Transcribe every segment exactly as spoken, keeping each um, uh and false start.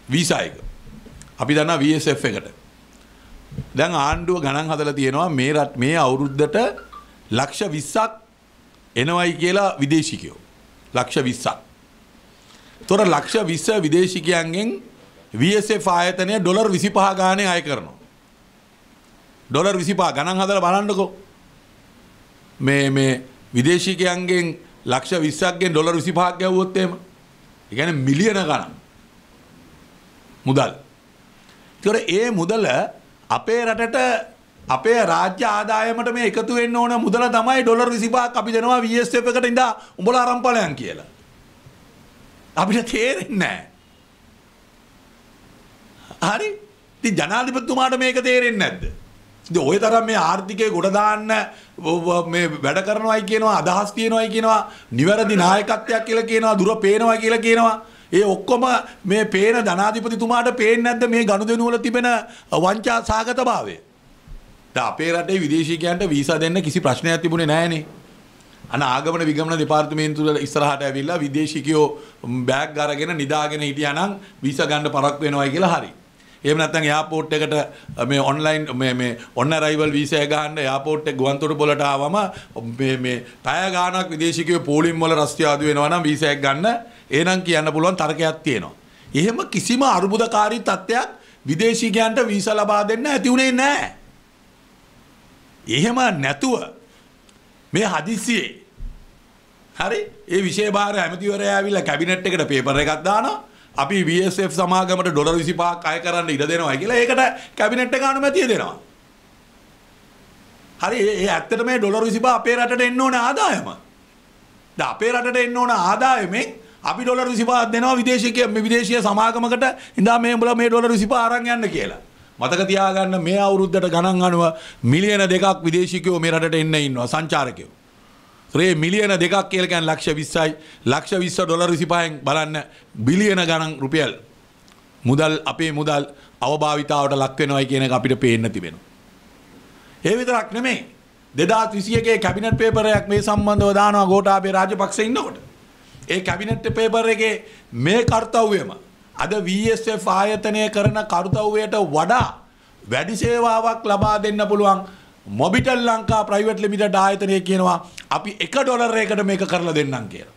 Visa එක. අපි දන්නා V S F එකට. දැන් ආණ්ඩුව ගණන් හදලා තියෙනවා මේ රට මේ අවුරුද්දට ලක්ෂ විස්සක් එනවයි කියලා විදේශිකයෝ. ලක්ෂ විස්සක්. තොර ලක්ෂ විස්ස විදේශිකයන්ගෙන් V S F ආයතනය ඩොලර් විසිපහ ගානේ අය කරනවා. ඩොලර් විසිපහ ගණන් හදලා බලන්නකෝ. මේ මේ විදේශිකයන්ගෙන් ලක්ෂ විස්සක්ගෙන් ඩොලර් විසිපහක් ගැව්වොත් එහෙම. ඒ කියන්නේ මිලියන ගණන් මුදල්. ඒතර ඒ මුදල අපේ රටට අපේ රාජ්‍ය ආදායමට මේ එකතු වෙන්න ඕන මුදල තමයි ඩොලර් විසිපහක් අපි දෙනවා V S F එකට ඉඳා උඹලා අරන් ඵලයන් කියලා. අපිට තේරෙන්නේ නැහැ. හරි? ඉතින් ජනාධිපතිතුමාට මේක තේරෙන්නේ නැද්ද? ඉතින් ওই තරම් මේ ආර්ථිකය ගොඩ දාන්න මේ වැඩ කරනවායි කියනවා අදහස් තියනවායි කියනවා නිවැරදි නායකත්වයක් කියලා කියනවා දුර පේනවා කියලා කියනවා. ඒ ඔක්කොම මේ පේන ජනාධිපතිතුමාට පේන්නේ නැද්ද මේ ගනුදෙනු වල තිබෙන වංචා සාගතභාවය? දැන් අපේ රටේ විදේශිකයන්ට වීසා දෙන්න කිසි ප්‍රශ්නයක් තිබුණේ නැහනේ. අන ආගමන විගමන දෙපාර්තමේන්තුව ඉස්සරහට ඇවිල්ලා විදේශිකයෝ බෑග් අරගෙන නිදාගෙන හිටියා නම් වීසා ගන්න පරක් වෙනවයි කියලා හරි. එහෙම නැත්නම් එයාපෝට් එකට මේ ඔන්ලයින් මේ මේ ඔන් අරයිවල් වීසා එක ගන්න එයාපෝට් එක ගුවන්තොටුපළට ආවම මේ මේ පැය ගාණක් විදේශිකයෝ පෝලිම් වල රස්තියාදු වෙනවා නම් වීසා එක ගන්න එහෙනම් කියන්න පුළුවන් තර්කයක් තියෙනවා. එහෙම කිසිම අරුබුදකාරී තත්ත්වයක් විදේශිකයන්ට වීසා ලබා දෙන්න ඇති උනේ නැහැ. එහෙම නැතුව මේ හදිස්සියේ හරි ඒ විෂය භාර ඇමතිවරයා ඇවිල්ලා කැබිනට් එකට පේපර් එකක් දානවා. අපි V S F සමාගමට ඩොලර් විසිපහක් අය කරන්න ඉඩ දෙනවා කියලා ඒකට කැබිනට් එක අනුමැතිය දෙනවා. හරි ඒ ඇත්තට මේ ඩොලර් විසිපහ අපේ රටට එන්න ඕන ආදායම. දැන් අපේ රටට එන්න ඕන ආදායමෙන් අපි ඩොලර් විසිපහක් දෙනවා විදේශික මේ විදේශීය සමාගමකට ඉඳා මේ උඹලා මේ ඩොලර් විසිපහ අරන් යන්න කියලා. මතක තියාගන්න මේ අවුරුද්දට ගණන් අනුව මිලියන දෙකක් විදේශිකයෝ මේ රටට එන්න ඉන්නවා සංචාරකයෝ. ඒ මිලියන දෙකක් කියලා කියන්නේ ලක්ෂ විස්සයි ලක්ෂ විස්ස ඩොලර් විසිපහෙන් බලන්න බිලියන ගණන් රුපියල් මුදල් අපේ මුදල් අවභාවිතාවට ලක් වෙනවයි කියන එක අපිට පේන්න තිබෙනවා. ඒ විතරක් නෙමෙයි දෙදාස් විසි එකේ කැබිනට් පේපර් එකක් මේ සම්බන්ධව දානවා ගෝඨාභය රාජපක්ෂ ඉන්නකොට. ඒ කැබිනට් පේපර් එකේ මේ කාර්යවයම අද V S F ආයතනය කරන කාර්යවයට වඩා වැඩි සේවාවක් ලබා දෙන්න පුළුවන් මොබිටෙල් ලංකා ප්‍රයිවට් ලිමිටඩ් ආයතනය කියනවා අපි එක ඩොලර් එකකට මේක කරලා දෙන්නම් කියලා.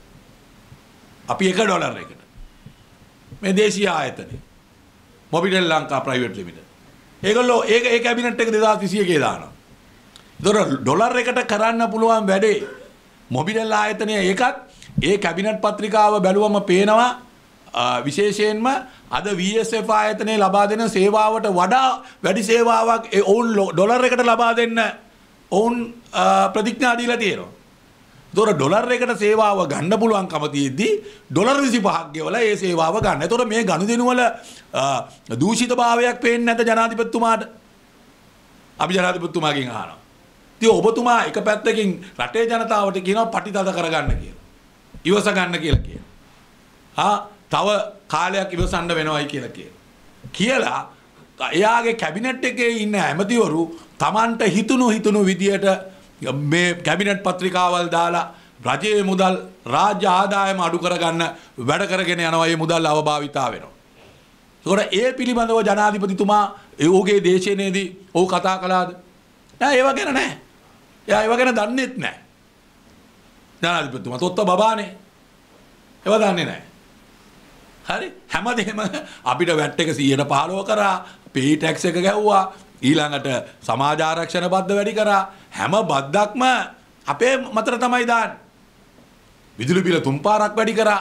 අපි එක ඩොලර් එකකට මේ දේශීය ආයතනය මොබිටෙල් ලංකා ප්‍රයිවට් ලිමිටඩ්. ඒගොල්ලෝ ඒක ඒ කැබිනට් එක දෙදාස් විසි එකේ දානවා. ඒතර ඩොලර් එකට කරන්න පුළුවන් වැඩේ මොබිටෙල් ආයතනය ඒකත් ඒ කැබිනට් පත්‍රිකාව බැලුවම පේනවා විශේෂයෙන්ම අද V S F ආයතනයේ ලබා දෙන සේවාවට වඩා වැඩි සේවාවක් ඒ ඔවුන් ඩොලර් එකට ලබා දෙන්න ඔවුන් ප්‍රතිඥා දීලා තියෙනවා. ඒතොර ඩොලර් එකට සේවාව ගන්න පුළුවන්කම තියෙද්දි ඩොලර් විසිපහක් ගෙවලා ඒ සේවාව ගන්න. ඒතොර මේ ගනුදෙනු වල දූෂිතභාවයක් පේන්නේ නැත ජනාධිපතිතුමාට. අපි ජනාධිපතිතුමාගෙන් අහනවා. ඉතින් ඔබතුමා එක පැත්තකින් රටේ ජනතාවට කියනවා පටිතද කරගන්න කියලා. ඉවස ගන්න කියලා කියනවා. හා තව කාලයක් ඉවසන්න වෙනවයි කියලා කියනවා. කියලා එයාගේ කැබිනට් එකේ ඉන්න ඇමතිවරු Tamanට හිතුණු හිතුණු විදියට මේ කැබිනට් පත්‍රිකාවල් දාලා රජයේ මුදල් රාජ්‍ය ආදායම අඩු කරගන්න වැඩ කරගෙන යනවා. මේ මුදල් අවභාවිතා වෙනවා. ඒකට ඒ පිළිබඳව ජනාධිපතිතුමා ඒ ඔහුගේ දේශනයේදී ඔහු කතා කළාද? නෑ ඒව ගැන නෑ. එයා ඒව ගැන දන්නේත් නෑ. ජනාධිපතිතුමා තොත්ත බබානේ. ඒව දන්නේ නෑ. හරි හැමදේම අපිට වැට් එක සීයට පහළොව කරා පේ ටැක්ස් එක ගැව්වා ඊළඟට සමාජ ආරක්ෂණ බද්ද වැඩි කරා හැම බද්දක්ම අපේ මතර තමයි දාන්නේ. විදුලි බිල තුන් පාරක් වැඩි කරා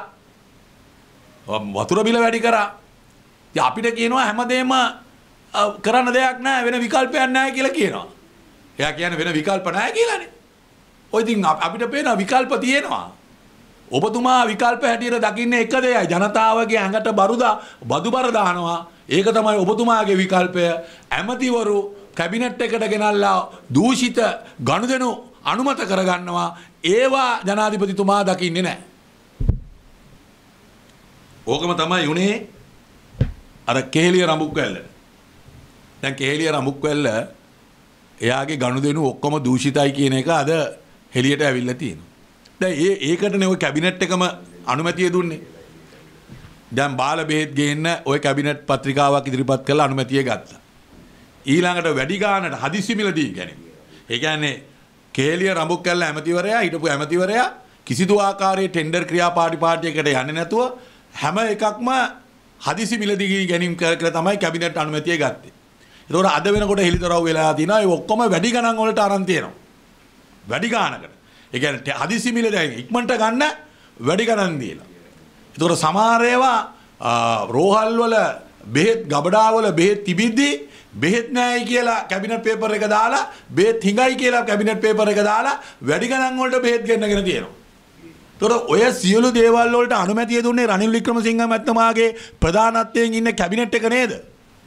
වතුර බිල වැඩි කරා. ඉතින් අපිට කියනවා හැමදේම කරන්න දෙයක් නැහැ වෙන විකල්පයක් නැහැ කියලා කියනවා. එයා කියන්නේ වෙන විකල්ප නැහැ කියලානේ. ඔය ඉතින් අපිට පේන විකල්ප තියෙනවා. ඔබතුමා විකල්ප හැටියට දකින්නේ එක දෙයයි ජනතාවගේ ඇඟට බරුදා බදු බර දානවා. ඒක තමයි ඔබතුමාගේ විකල්පය. ඇමතිවරු කැබිනට් එකට ගෙනල්ලා දූෂිත ගනුදෙනු අනුමත කරගන්නවා. ඒවා ජනාධිපතිතුමා දකින්නේ නැහැ. ඕකම තමයි උනේ අර කේලිය රඹුක්වැල්ල. දැන් කේලිය රඹුක්වැල්ල එයාගේ ගනුදෙනු ඔක්කොම දූෂිතයි කියන එක අද හෙලියට ඇවිල්ලා තියෙනවා. දැන් ඒ ඒකටනේ ඔය කැබිනට් එකම අනුමැතිය දුන්නේ. දැන් බාල බෙහෙත් ගේන්න ওই කැබිනට් පත්‍රිකාවක් ඉදිරිපත් කරලා අනුමැතිය ගත්තා. ඊළඟට වැඩි ගානට හදිස්සි මිලදී ගැනීම. ඒ කියන්නේ කේලිය රඹුක්කැල්ල ඇමතිවරයා හිටපු ඇමතිවරයා කිසිදු ආකාරයේ ටෙන්ඩර් ක්‍රියාපාටිපාටියකට යන්නේ නැතුව හැම එකක්ම හදිසි මිලදී ගැනීම කරලා තමයි කැබිනට් අනුමැතිය ගත්තේ. ඒතකොට අද වෙනකොට හෙලිදරව් වෙලා තිනවා ඒ ඔක්කොම වැඩි ගණන් වලට අරන් තියෙනවා. වැඩි ගානකට. ඒ කියන්නේ හදිසි මිලදී ඉක්මනට ගන්න වැඩි ගණන් දීලා. ඒතකොට සමහර ඒවා රෝහල් වල බෙහෙත් ගබඩාවල බෙහෙත් තිබිද්දී බෙහෙත් නැයි කියලා කැබිනට් පේපර් එක දාලා බෙහෙත් හිඟයි කියලා කැබිනට් පේපර් එක දාලා වැඩි ගණන් වලට බෙහෙත් ගෙන්නගෙන තියෙනවා. ඒතකොට ඔය සියලු දේවල් වලට අනුමැතිය දුන්නේ රනිල් වික්‍රමසිංහ මැතිතුමාගේ ප්‍රධානත්වයෙන් ඉන්න කැබිනට් එක නේද?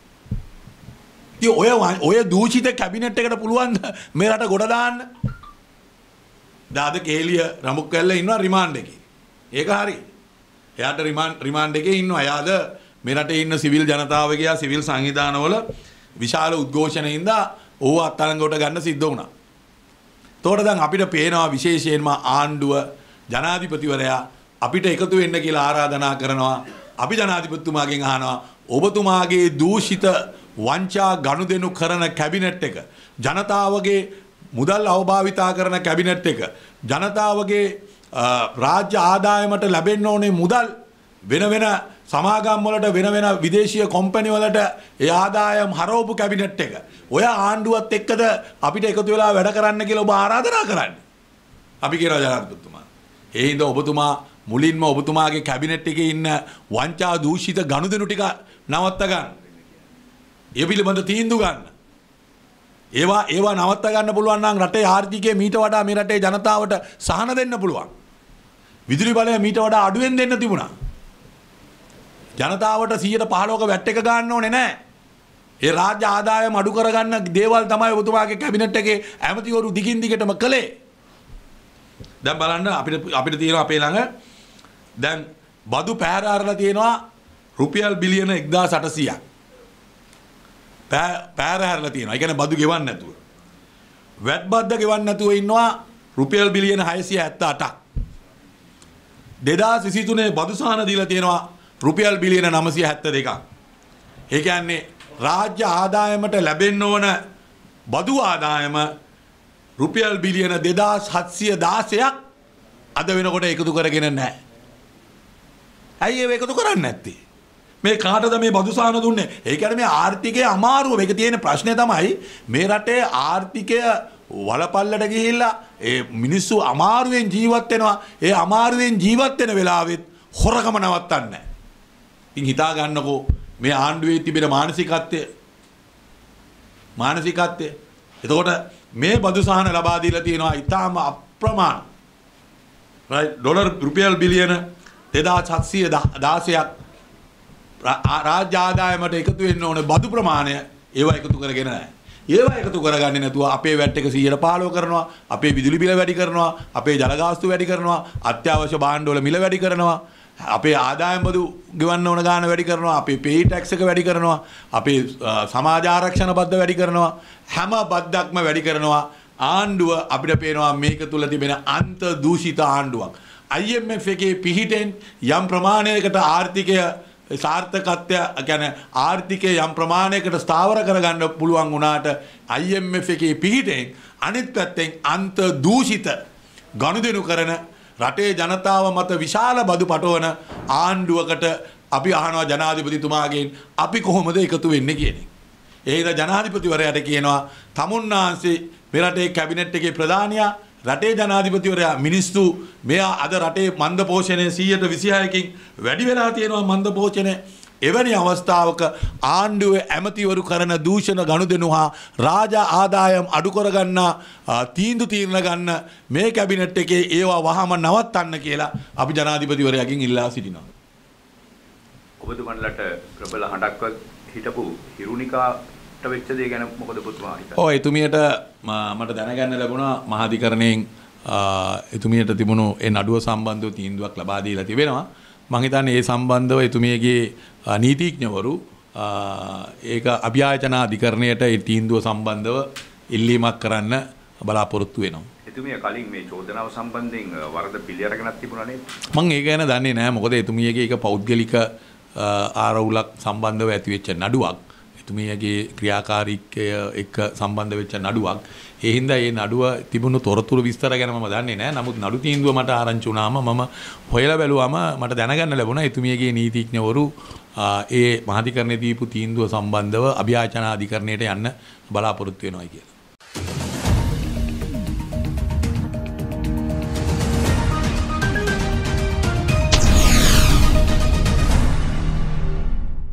ඉතින් ඔය ඔය දූෂිත කැබිනට් එකට පුළුවන් මේ රට ගොඩ දාන්න. දාද කේලිය රඹුක්කැල්ල ඉන්නවා රිමාන්ඩ් එකේ. ඒක හරි. එයාට රිමාන්ඩ් රිමාන්ඩ් එකේ ඉන්නවා. එයාද මේ රටේ ඉන්න සිවිල් ජනතාව ගියා සිවිල් සංවිධානවල විශාල උද්ඝෝෂණයින්ද ඕව අත්අඩංගුවට ගන්න සිද්ධ වුණා. ඒතකොට දැන් අපිට පේනවා විශේෂයෙන්ම ආණ්ඩුව ජනාධිපතිවරයා අපිට එකතු වෙන්න කියලා ආරාධනා කරනවා. අපි ජනාධිපතිතුමාගෙන් අහනවා ඔබතුමාගේ දූෂිත වංචා ගනුදෙනු කරන කැබිනට් එක ජනතාවගේ මුදල් අවභාවිතා කරන කැබිනට් එක ජනතාවගේ රාජ්‍ය ආදායමට ලැබෙන්න ඕනේ මුදල් වෙන වෙන සමාගම් වලට වෙන වෙන විදේශීය කම්පැනි වලට ඒ ආදායම් හරවපු කැබිනට් එක ඔය ආණ්ඩුවත් එක්කද අපිට එකතු වෙලා වැඩ කරන්න කියලා ඔබ ආරාධනා කරන්නේ. අපි කියනවා ජනාධිපතිතුමා. ඒ හින්දා ඔබතුමා මුලින්ම ඔබතුමාගේ කැබිනට් එකේ ඉන්න වංචා දූෂිත ගනුදෙනු ටික නවත්ත ගන්න. ඒ පිළිබඳ තීන්දුව ගන්න. ඒවා ඒවා නවත්ත ගන්න පුළුවන් නම් රටේ ආර්ථිකය මීට වඩා මේ රටේ ජනතාවට සහන දෙන්න පුළුවන්. විදුලි බලය මීට වඩා අඩුවෙන් දෙන්න තිබුණා. ජනතාවට සියයට පහළොවක වැට් එක ගන්න ඕනේ නැහැ. ඒ රාජ්‍ය ආදායම අඩු කරගන්න දේවල් තමයි ඔබතුමාගේ කැබිනට් එකේ ඇමතිවරු දිගින් දිගටම කළේ. දැන් බලන්න අපිට අපිට තියෙනවා අපේ ළඟ දැන් බදු පැහැර අරලා තියෙනවා රුපියල් බිලියන එක්දාස් අටසීයක්. පැහැර හැරලා තියෙනවා. ඒ කියන්නේ බදු ගෙවන්න නැතුව. වැට් බද්ද ගෙවන්න නැතුව ඉන්නවා රුපියල් බිලියන හයසිය හැත්තෑ අටක්. දෙදාස් විසිතුනේ බදු සහන දීලා තියෙනවා රුපියල් බිලියන නවසිය හැත්තෑ දෙකක්. ඒ කියන්නේ රාජ්‍ය ආදායමට ලැබෙන්න ඕන බදු ආදායම රුපියල් බිලියන දෙදාස් හත්සිය දාසයක් අද වෙනකොට එකතු කරගෙන නැහැ. ඇයි ඒක එකතු කරන්නේ නැත්තේ? මේ කාටද මේ බදු සහන දුන්නේ? ඒ කියන්නේ මේ ආර්ථිකයේ අමාරුව. මේක තියෙන ප්‍රශ්නේ තමයි මේ රටේ ආර්ථිකය වලපල්ලට ගිහිල්ලා ඒ මිනිස්සු අමාරුවෙන් ජීවත් වෙනවා. ඒ අමාරුවෙන් ජීවත් වෙන වෙලාවෙත් හොරකම නවත්තන්නේ නැහැ. ඉතින් හිතා ගන්නකෝ මේ ආණ්ඩුවේ තිබෙන මානසිකත්වය. මානසිකත්වය. එතකොට මේ බදු සහන ලබා දීලා තියෙනවා ඊටාම අප්‍රමාණ. right ඩොලර් රුපියල් බිලියන දෙදාස් හත්සිය දාසයක් රාජ්‍ය ආදායමට එකතු වෙන්න ඕන බදු ප්‍රමාණය ඒවා එකතු කරගෙන නැහැ. ඒවා එකතු කරගන්නේ නැතුව අපේ වැට් එක සියයට පහළොව කරනවා, අපේ විදුලි බිල වැඩි කරනවා, අපේ ජල ගාස්තු වැඩි කරනවා, අත්‍යවශ්‍ය භාණ්ඩවල මිල වැඩි කරනවා, අපේ ආදායම් බදු ගෙවන්න ඕන ගාන වැඩි කරනවා, අපේ පේ ටැක්ස් එක වැඩි කරනවා, අපේ සමාජ ආරක්ෂණ බද්ද වැඩි කරනවා, හැම බද්දක්ම වැඩි කරනවා. ආණ්ඩුව අපිට පේනවා මේක තුල තිබෙන අන්ත දූෂිත ආණ්ඩුවක්. I M F එකේ පිහිටෙන් යම් ප්‍රමාණයකට ආර්ථිකය සාර්ථකත්වය කියන්නේ ආර්ථිකය යම් ප්‍රමාණයකට ස්ථාවර කරගන්න පුළුවන් වුණාට I M F එකේ පිහිටෙන් අනිත් පැත්තෙන් අන්ත දූෂිත ගනුදෙනු කරන රටේ ජනතාව මත විශාල බදු පටවන ආණ්ඩුවකට අපි අහනවා ජනාධිපතිතුමාගෙන් අපි කොහොමද එකතු වෙන්නේ කියන එක. ඒ හින්දා ජනාධිපතිවරයාට කියනවා තමුන්නාන්සේ මේ රටේ කැබිනට් එකේ ප්‍රධානියා රටේ ජනාධිපතිවරයා මිනිස්සු මෙයා අද රටේ මන්ද පෝෂණය සීයට විසිහයකින් වැඩි වෙලා තියෙනවා මන්ද පෝෂණය. එවැනි අවස්ථාවක ආණ්ඩුවේ ඇමතිවරු කරන දූෂණ ගනුදෙනු හා රාජ ආදායම් අඩු කරගන්න තීන්දුව තීරණ ගන්න මේ කැබිනට් එකේ ඒවා වහම නවත්තන්න කියලා අපි ජනාධිපතිවරයාගෙන් ඉල්ලා සිටිනවා. ඔබතුමන්ලට ප්‍රබල හඬක්වත් හිටපු හිරුනිකාට වෙච්ච දේ ගැන මොකද ඔබතුමා හිතන්නේ? ඔව් එතුමියට මට දැනගන්න ලැබුණා මහාධිකරණයෙන් එතුමියට තිබුණු ඒ නඩුව සම්බන්ධව තීන්දුවක් ලබා දීලා තිබෙනවා. මම හිතන්නේ ඒ සම්බන්ධව එතුමියගේ නීතිඥවරු ඒක අභ්‍යාචනා අධිකරණයට ඒ තීන්දුව සම්බන්ධව ඉල්ලීමක් කරන්න බලාපොරොත්තු වෙනවා. එතුමිය කලින් මේ චෝදනාව සම්බන්ධයෙන් වරද පිළි අරගෙනත් තිබුණා නේද? මම ඒක ගැන දන්නේ නැහැ. මොකද එතුමියගේ ඒක පෞද්ගලික ආරවුලක් සම්බන්ධව ඇති වෙච්ච නඩුවක්. එතුමියගේ ක්‍රියාකාරීත්වය එක්ක සම්බන්ධ වෙච්ච නඩුවක්. ඒ හින්දා මේ නඩුව තිබුණු තොරතුරු විස්තර ගැන මම දන්නේ නැහැ. නමුත් නඩු තීන්දුව මට ආරංචි වුණාම මම හොයලා බැලුවාම මට දැනගන්න ලැබුණා එතුමියගේ නීතිඥවරු ඒ මහාධිකරණයේ දීපු තීන්දුව සම්බන්ධව අභියාචනා අධිකරණයට යන්න බලාපොරොත්තු වෙනවා කියලා.